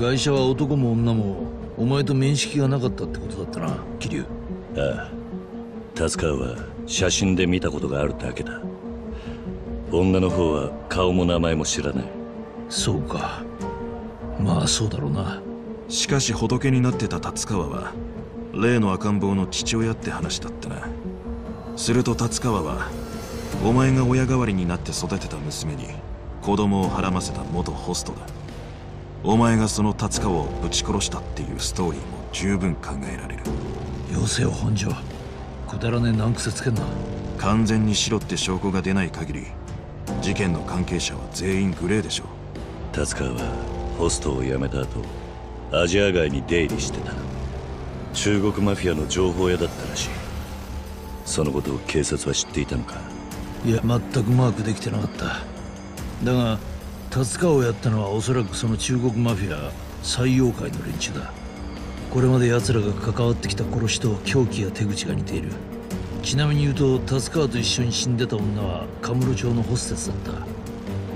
ガイシャは男も女もお前と面識がなかったってことだったな、桐生。 ああ、達川は写真で見たことがあるだけだ。女の方は顔も名前も知らない。 そうか、まあそうだろうな。 しかし仏になってた達川は例の赤ん坊の父親って話だったな。すると達川はお前が親代わりになって育てた娘に子供をはらませた元ホストだ。お前がその達川をぶち殺したっていうストーリーも十分考えられる。 よせよ本庄、くだらねえ難癖つけんな。 完全に白って証拠が出ない限り事件の関係者は全員グレーでしょう。 達川はホストを辞めた後アジア街に出入りしてた。中国マフィアの情報屋だったらしい。そのことを警察は知っていたのか？ いや、全くマークできてなかった。だが達川をやったのはおそらくその中国マフィア最妖怪の連中だ。これまで奴らが関わってきた殺しと凶器や手口が似ている。ちなみに言うと達川と一緒に死んでた女はカムロ町のホステスだった。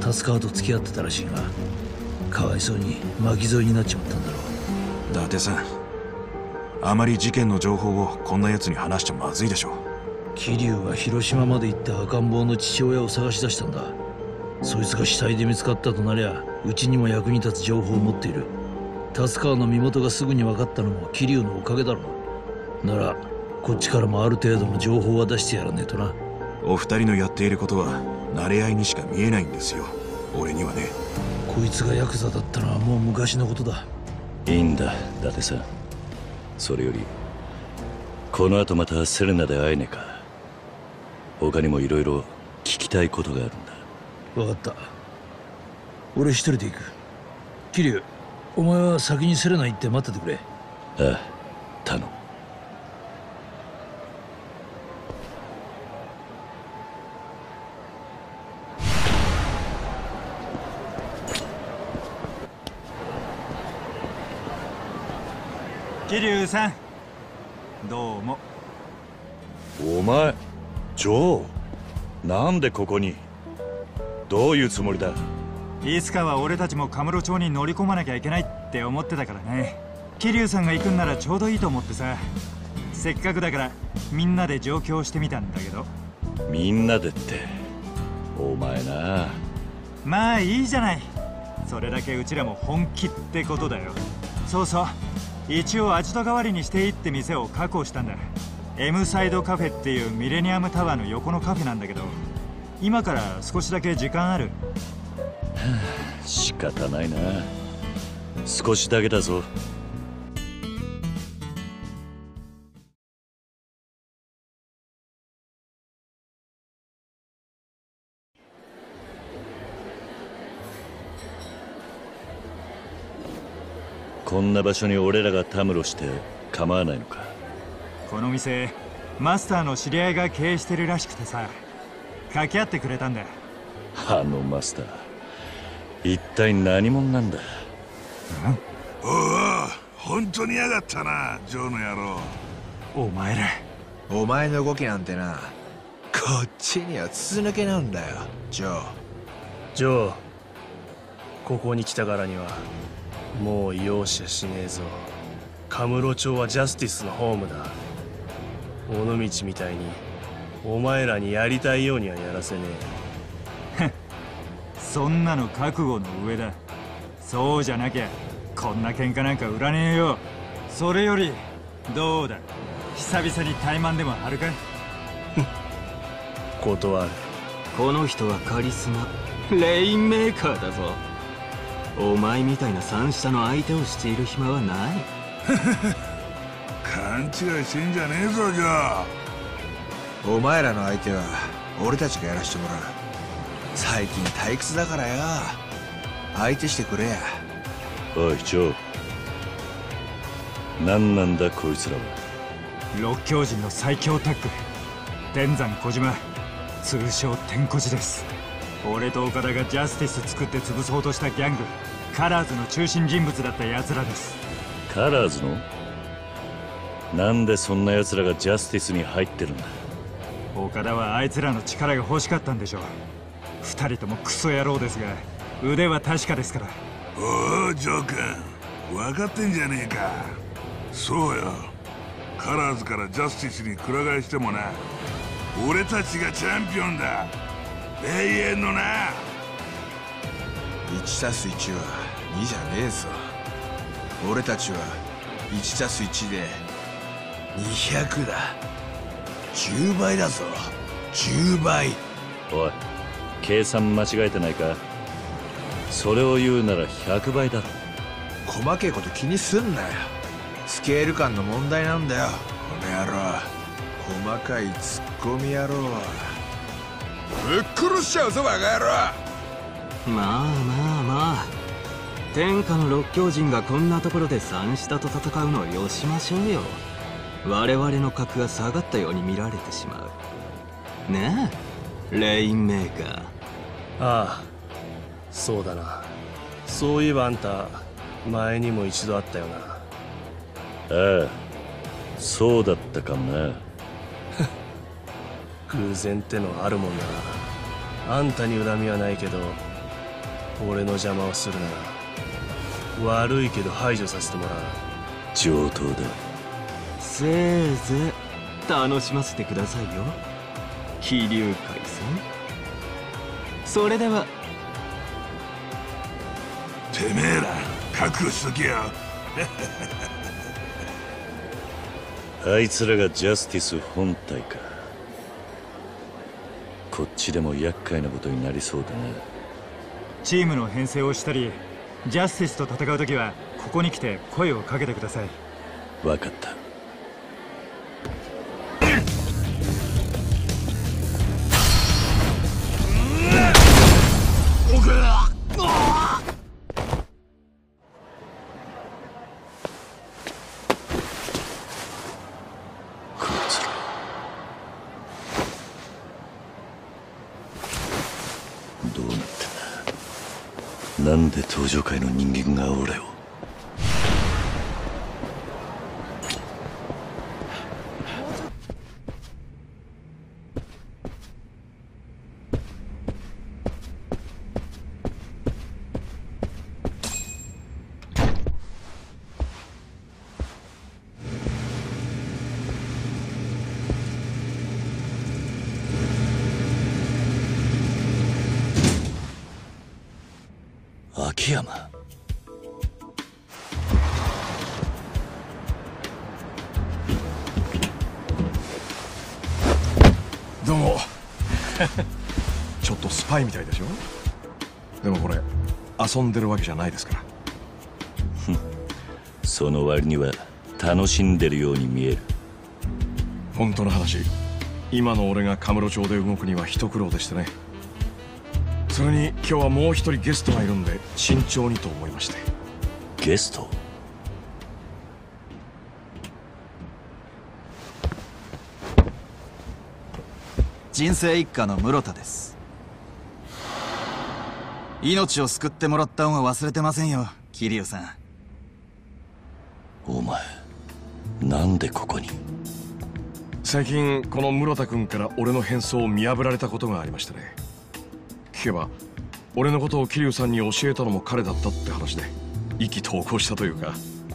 達川と付き合ってたらしいが、かわいそうに巻き添えになっちまったんだろう。 伊達さん、あまり事件の情報をこんな奴に話しちゃまずいでしょう。 桐生は広島まで行って赤ん坊の父親を探し出したんだ。そいつが死体で見つかったとなりゃうちにも役に立つ情報を持っている。達川の身元がすぐに分かったのも桐生のおかげだろう。ならこっちからもある程度の情報は出してやらねえとな。 お二人のやっていることは慣れ合いにしか見えないんですよ、俺にはね。 こいつがヤクザだったのはもう昔のことだ。 いいんだ伊達さん。それよりこの後またセレナで会えねえか？他にもいろいろ聞きたいことがあるんだ。 分かった、俺一人で行く。桐生、お前は先にセレナ行って待っててくれ。 ああ、頼む。 桐生さん、どうも。 お前、ジョー、なんでここに？どういうつもりだ？ いつかは俺たちもカムロ町に乗り込まなきゃいけないって思ってたからね。桐生さんが行くんならちょうどいいと思ってさ。せっかくだからみんなで上京してみたんだけど。 みんなでって、お前な。 まあいいじゃない。それだけうちらも本気ってことだよ。そうそう、一応アジト代わりにしていいって店を確保したんだ。M サイドカフェっていうミレニアムタワーの横のカフェなんだけど、今から少しだけ時間ある？ 仕方ないな。少しだけだぞ。こんな場所に俺らがたむろして構わないのか？ この店マスターの知り合いが経営してるらしくてさ、掛け合ってくれたんだ。 あのマスター、一体何者なんだ？ おお、本当にやがったな、ジョーの野郎。 お前ら。 お前の動きなんてな、こっちには筒抜けなんだよ、ジョー。 ジョー、ここに来たからにはもう容赦しねえぞ。カムロ町はジャスティスのホームだ。尾道みたいにお前らにやりたいようにはやらせねえ。そんなの覚悟の上だ。そうじゃなきゃこんな喧嘩なんか売らねえよ。それよりどうだ、久々に怠慢でも張るか？ 断る。 この人はカリスマレインメーカーだぞ。お前みたいな三下の相手をしている暇はない。 勘違いしてんじゃねえぞ、じゃあ。 お前らの相手は俺たちがやらしてもらう。最近退屈だからよ、相手してくれや。 おいジョー、何なんだこいつらは。 六強人の最強タッグ、天山小島、通称天小路です。俺と岡田がジャスティス作って潰そうとしたギャングカラーズの中心人物だった奴らです。 カラーズの？なんでそんな奴らがジャスティスに入ってるんだ？ 岡田はあいつらの力が欲しかったんでしょう。二人ともクソ野郎ですが腕は確かですから。 おお、ジョー君、 分かってんじゃねえか。そうよ、カラーズからジャスティスにくら替えしてもな、俺たちがチャンピオンだ。永遠のな。 1+1 は2じゃねえぞ。俺たちは 1+1 で200だ。10倍だぞ、10倍。 おい、計算間違えてないか。それを言うなら100倍だろ。 細けえこと気にすんなよ。スケール感の問題なんだよ、この野郎。細かいツッコミ野郎はぶっ殺しちゃうぞ、バカ野郎。 まあ天下の六強人がこんなところで三下と戦うのをよしましょうよ。我々の格が下がったように見られてしまう。ねえレインメーカー。 ああ、そうだな。そういえばあんた前にも一度会ったよな。 ああ、そうだったかもな。 偶然ってのはあるもんだな。あんたに恨みはないけど、俺の邪魔をするなら悪いけど排除させてもらう。 上等だ。 せいぜい楽しませてくださいよ、飛龍海さん。それでは。 てめえら覚悟しとけよ。 あいつらがジャスティス本体か。こっちでも厄介なことになりそうだな。 チームの編成をしたりジャスティスと戦うときはここに来て声をかけてください。 分かった。どうなってんだ。なんで登場界の人間が俺を。秋山。 どうも。ちょっとスパイみたいでしょ。でもこれ遊んでるわけじゃないですから。 その割には楽しんでるように見える。 本当の話、今の俺がカムロ町で動くには一苦労でしてね。それに今日はもう一人ゲストがいるんで慎重にと思いまして。 ゲスト？ 人生一家の室田です。命を救ってもらった恩は忘れてませんよ、桐生さん。 お前なんでここに？ 最近この室田君から俺の変装を見破られたことがありましてね。聞けば俺のことを桐生さんに教えたのも彼だったって話で意気投合したというか。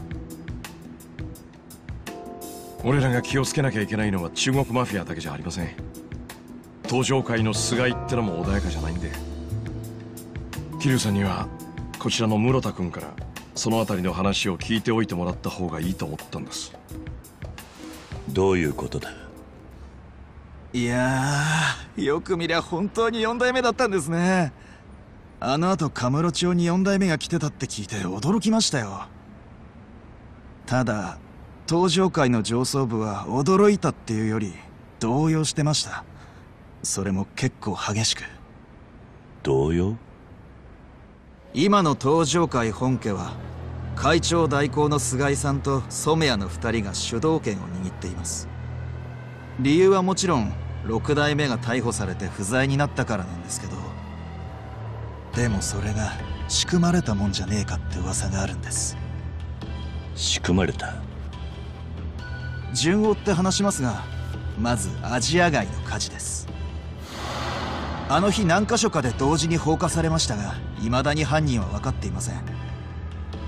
俺らが気をつけなきゃいけないのは中国マフィアだけじゃありません。登場界の菅井ってのも穏やかじゃないんで、桐生さんにはこちらの室田君からそのあたりの話を聞いておいてもらった方がいいと思ったんです。 どういうことだ？ いやー、よく見りゃ本当に4代目だったんですね。あの後カムロ町に4代目が来てたって聞いて驚きましたよ。ただ登場界の上層部は驚いたっていうより動揺してました。それも結構激しく。 動揺？ 今の登場界本家は会長代行の菅井さんと染谷の2人が主導権を握っています。理由はもちろん6代目が逮捕されて不在になったからなんですけど、でもそれが仕組まれたもんじゃねえかって噂があるんです。 仕組まれた？ 順を追って話しますが、まずアジア街の火事です。あの日何か所かで同時に放火されましたが、未だに犯人は分かっていません。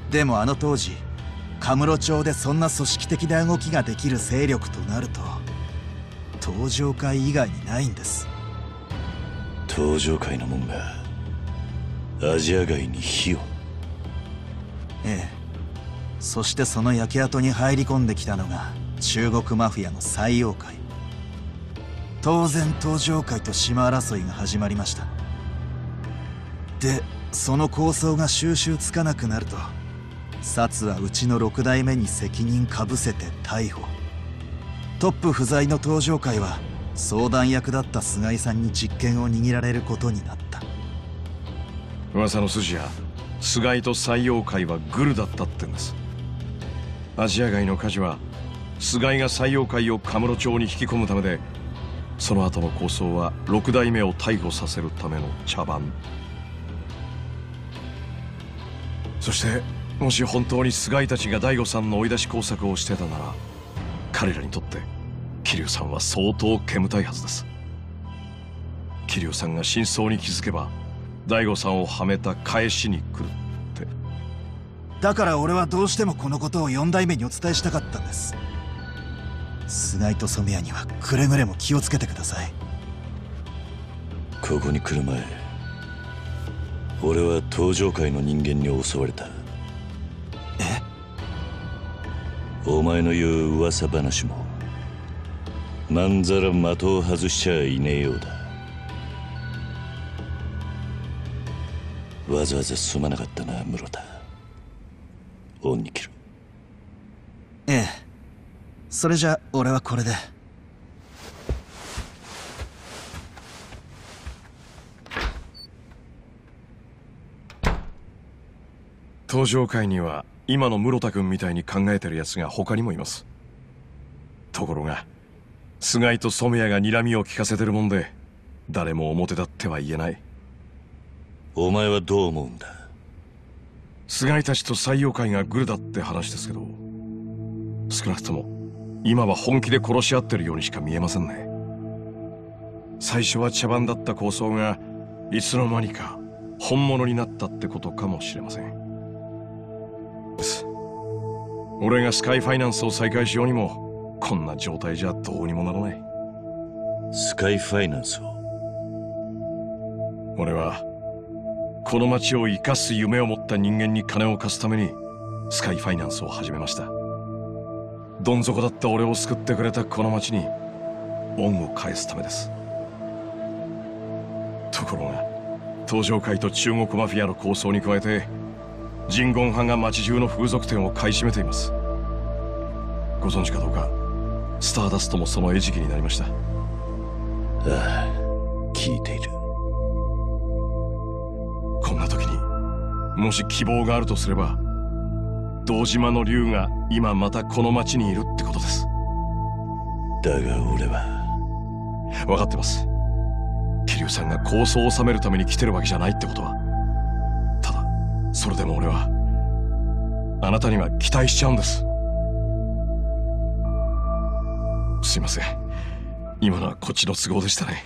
でもあの当時カムロ町でそんな組織的な動きができる勢力となると東上会以外にないんです。 東上会の門がアジア街に火を。 ええ、そしてその焼け跡に入り込んできたのが中国マフィアの西洋会。当然東上会と島争いが始まりました。でその構想が収拾つかなくなると薩はうちの6代目に責任かぶせて逮捕。トップ不在の東上会は相談役だった菅井さんに実権を握られることになった。 噂の筋や菅井と西洋会はグルだったってんです。アジア街の火事は菅井が西洋会をカムロ町に引き込むためで、その後の構想は6代目を逮捕させるための茶番。そしてもし本当に菅井たちが大悟さんの追い出し工作をしてたなら、彼らにとって桐生さんは相当煙たいはずです。桐生さんが真相に気づけば大悟さんをはめた返しに来るって。 だから俺はどうしてもこのことを4代目にお伝えしたかったんです。菅井と染谷にはくれぐれも気をつけてください。 ここに来る前、俺は東上界の人間に襲われた。 え？ お前の言う噂話もまんざら的を外しちゃいねえようだ。わざわざすまなかったな室田。恩に切る。 ええ、それじゃ俺はこれで。 東上界には今の室田君みたいに考えてる奴が他にもいます。ところが菅井と染谷が睨みを利かせてるもんで、誰も表立っては言えない。 お前はどう思うんだ？ 菅井たちと西洋会がグルだって話ですけど、少なくとも今は本気で殺し合ってるようにしか見えませんね。最初は茶番だった構想がいつの間にか本物になったってことかもしれません。俺がスカイファイナンスを再開しようにもこんな状態じゃどうにもならない。 スカイファイナンスを？ 俺はこの町を生かす夢を持った人間に金を貸すためにスカイファイナンスを始めました。どん底だった俺を救ってくれたこの町に恩を返すためです。ところが東上会と中国マフィアの構想に加えてジンゴン派が町中の風俗店を買い占めています。ご存知かどうか、スターダストもその餌食になりました。 ああ、聞いている。 こんな時にもし希望があるとすれば、堂島の竜が今またこの町にいるってことです。 だが俺は分かってます。桐生さんが構想を収めるために来てるわけじゃないってことは。ただそれでも俺はあなたには期待しちゃうんです。すいません、今のはこっちの都合でしたね。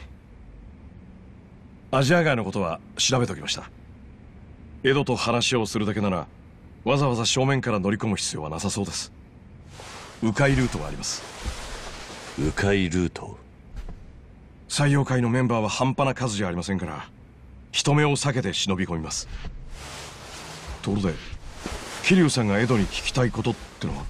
アジア街のことは調べておきました。江戸と話をするだけならわざわざ正面から乗り込む必要はなさそうです。迂回ルートがあります。 迂回ルート？ 西洋会のメンバーは半端な数じゃありませんから、人目を避けて忍び込みます。ところで桐生さんが江戸に聞きたいことってのは？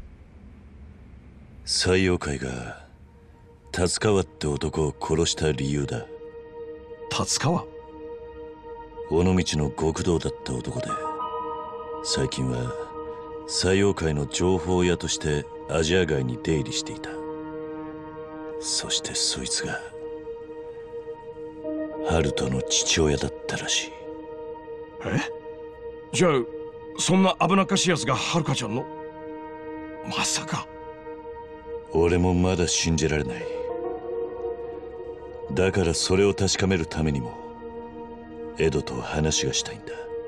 西洋会が達川って男を殺した理由だ。 達川？ 尾道の極道だった男で、最近は西洋会の情報屋としてアジア街に出入りしていた。そしてそいつがハルトの父親だったらしい。 え？じゃあそんな危なっかしいやつがはるかちゃんの？まさか。 俺もまだ信じられない。だからそれを確かめるためにもエドと話がしたいんだ。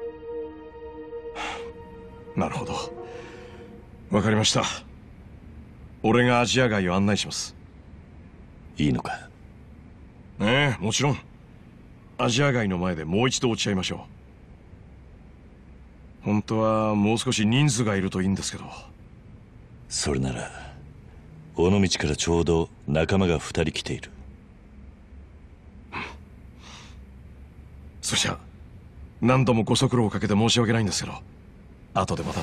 なるほど、わかりました。俺がアジア街を案内します。 いいのか？ ええ、もちろん。アジア街の前でもう一度落ち合いましょう。 本当はもう少し人数がいるといいんですけど。 それなら尾道からちょうど仲間が2人来ている。 それじゃ何度もご足労をかけて申し訳ないんですけど、後でまた。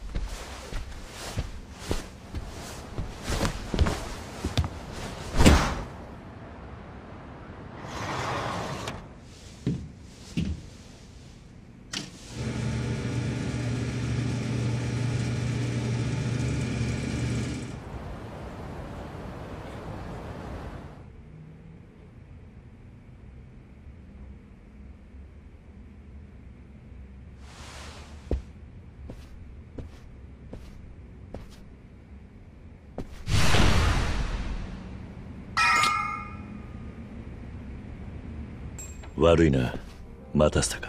悪いな、待たせたか。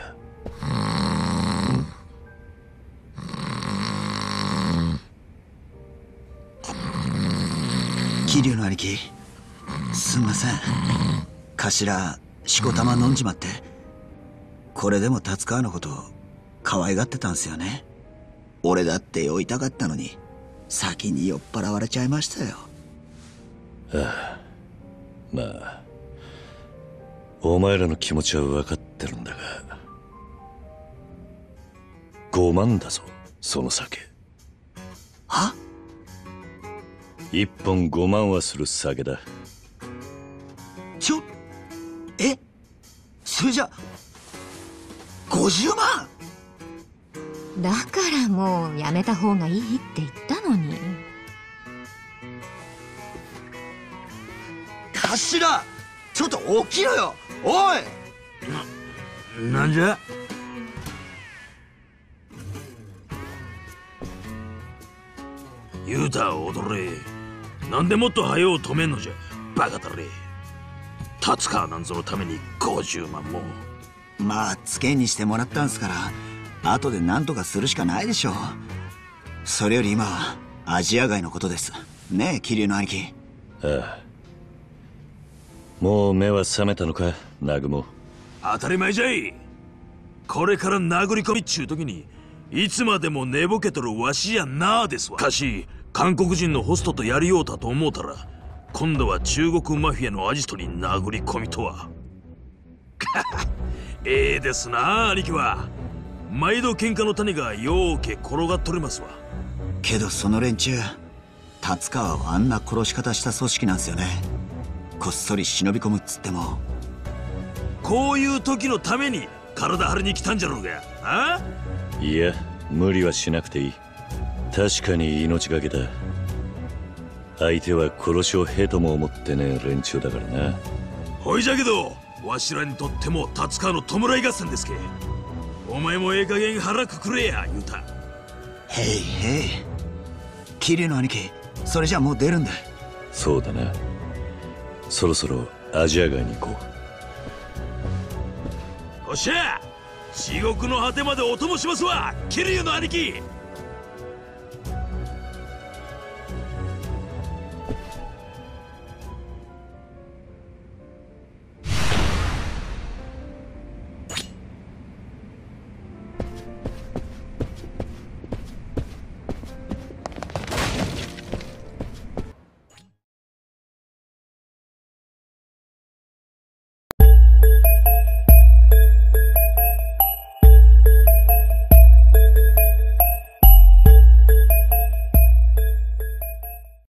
桐生の兄貴、すんません。頭しこたま飲んじまって。これでも達川のこと可愛がってたんすよね。俺だって酔いたかったのに先に酔っ払われちゃいましたよ。 ああ、まあお前らの気持ちは分かってるんだが、5万だぞその酒。 は ？1本5万はする酒だ。 それじゃ50万？ だからもうやめた方がいいって言ったのに。 頭、ちょっと起きろよ、おい。 なんじゃ？ 言うた踊れ。なんでもっと早う止めんのじゃ、バカだれ。達川なんぞのために50万も。 まあつけにしてもらったんすから後で何とかするしかないでしょう。それより今はアジア街のことですねえ、桐生の兄貴。 ああ、もう目は覚めたのか、南雲。 当たり前じゃい。これから殴り込みっちゅう時にいつまでも寝ぼけとるわしやなあですわ。かし韓国人のホストとやりようたと思うたら、今度は中国マフィアのアジトに殴り込みとは。ええですなあ、兄貴は。毎度喧嘩の種がようけ転がっとりますわ。 けどその連中、達川はあんな殺し方した組織なんすよね。こっそり忍び込むっつっても。 こういう時のために体張りに来たんじゃろうが。あ？ いや、無理はしなくていい。確かに命がけだ。相手は殺しをへとも思ってねえ連中だからな。 ほいじゃけどわしらにとっても達川の弔い合戦ですけ。お前もええ加減腹くくれや言うた。 へいへい、桐生の兄貴、それじゃもう出るんだ。 そうだな、そろそろアジア街に行こう。おっしゃ、地獄の果てまでお供しますわ、桐生の兄貴。